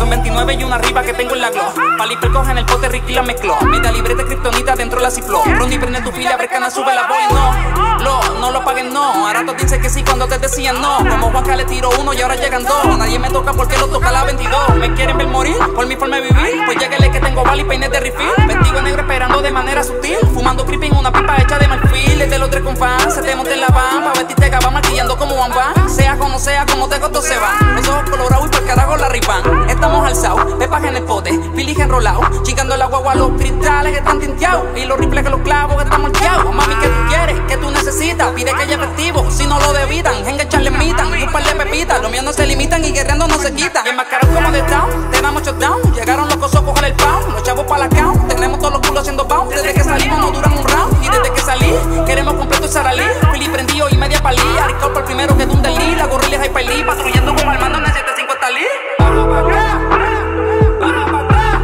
Son 29 y una arriba que tengo en la glow. Paliper coge en el pote, Ricky la mezcló. Vida libreta kriptonita dentro de la cicló. Ronnie prende tu fila, Brecana sube la voz. No lo paguen, no. Ahora tú dices que sí cuando te decían no. Como Juanca le tiró uno y ahora llegan dos. Nadie me toca porque lo toca la 22. ¿Me quieren ver morir? Por mi forma de vivir. Pues lléguele que tengo bala y peines de refill. Vestido negro esperando de manera sutil. Fumando creepy en una pipa hecha de marfil. Es de los tres con fan. Se te monta en la van. Pa' vestirte gaba martillando como Wamba. Sea como te costó se va. Los ojos colorados y por carajo la ripan. Estamos alzados, pepas en el pote, filis enrolados. Chingando la guagua a los cristales que están tinteados. Y los rifles que los clavos que están molteados. Mami, ¿qué tú quieres? ¿Qué tú necesitas? Pide que haya efectivo, si no lo debitan. Engancharle mitan y un par de pepitas. Los míos no se limitan y guerreando no se quitan. Y enmascarados como de down, te damos shutdown. Llegaron los cosos, coger el pound. Los chavos pa' la count, tenemos todos los culos haciendo bounce. Desde que salimos no duran un round. Y desde que salí, queremos completo el Saralí. Fili prendido y media palí. Aricao por el primero que tunde el Lee. La gorrilla es Hyper Lee. Patrullando como Armando en el 750 Lee. Baja pa' acá, baja pa' acá.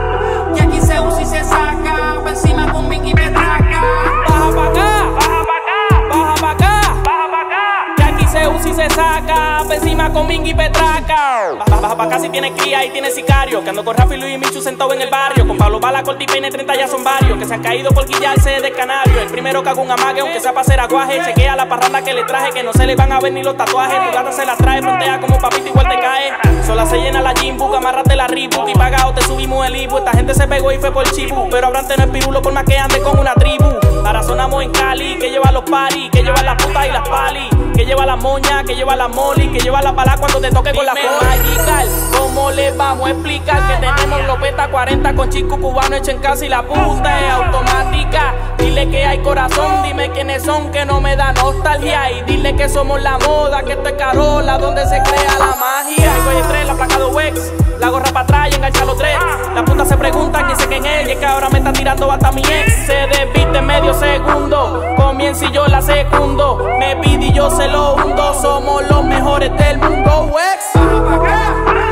Que aquí se usa y se saca. Pa' encima con Vicky Petraca. Baja pa' acá, baja pa' acá, baja pa' acá, baja pa' acá. Que aquí se usa y se saca. Pa' encima con Vicky Petraca. Baja pa' acá si tiene cría y tiene sicario. Que ando con Rafi, Luis y Michu sentado en el barrio. Con Pablo Bala, Corti, Peine, 30 ya son varios. Que se han caído por guillarse de canario. El primero que hago un amague, aunque sea pa' hacer aguaje. Chequea la parranda que le traje, que no se le van a ver ni los tatuajes. Tu gata se la trae, frontea como papito, igual te cae. Sola se llena la Jimbo, amárrate la Reebok. Y pagado te subimos el Ibu. Esta gente se pegó y fue por chibu. Pero Abrante no es pirulo por más que ande con una tribu. Ahora sonamos en Cali, que lleva los paris, que lleva las putas y las palis, que lleva las moñas, que lleva las moli, que lleva la bala cuando te toque con la magical. ¿Cómo les vamos a explicar que tenemos Lopeta 40 con chico cubano hecho en casa y la puta es automática? Dile que hay corazón, dime quiénes son, que no me da nostalgia. Y dile que somos la moda, que esto es Carola, donde se crea la magia. Hay 3, la placa de Wex, la gorra para atrás y engancha los tres. Las putas se preguntan quién sé quién es, y es que ahora me está tirando hasta mi ex. Se desviste en medio segundo, comienza y yo la secundo. Me pide y yo se lo hundo, somos los mejores del mundo. Wex. Baja pa' acá,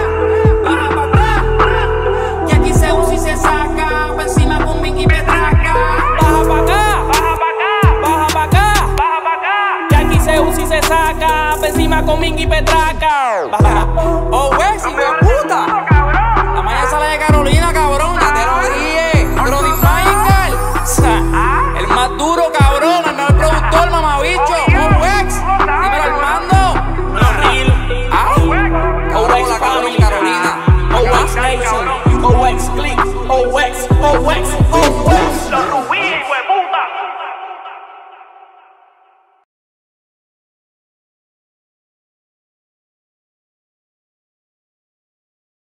baja pa' acá. Que aquí se usa y se saca. Pa' encima con Vicky Petraca. Baja pa' acá, baja pa' acá, baja pa' acá, baja pa' acá. Que aquí se usa y se saca. Pa' encima con Vicky Petraca. Oh, Wex, hijo de puta. La mañana sale de Carolina, cabrona. Te lo dije. Brody Michael. El más duro, cabrón. El mejor productor, mamabicho. Oh, Wex. Dímelo, Armando. OX Family, Carolina, OX Nation, OX Click, OX, OX, OX.